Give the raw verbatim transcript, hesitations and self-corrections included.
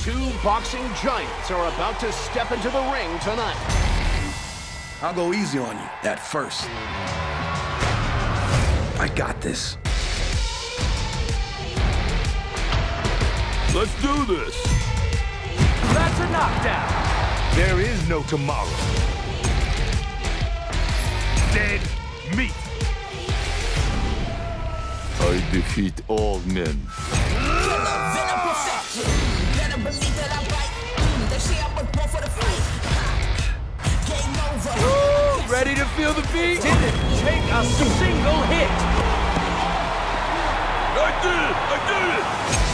Two boxing giants are about to step into the ring tonight. I'll go easy on you at first. I got this. Let's do this. That's a knockdown. There is no tomorrow. Dead meat. I defeat all men. Woo! Ready to feel the beat? Didn't take a single hit. I did it! I did it!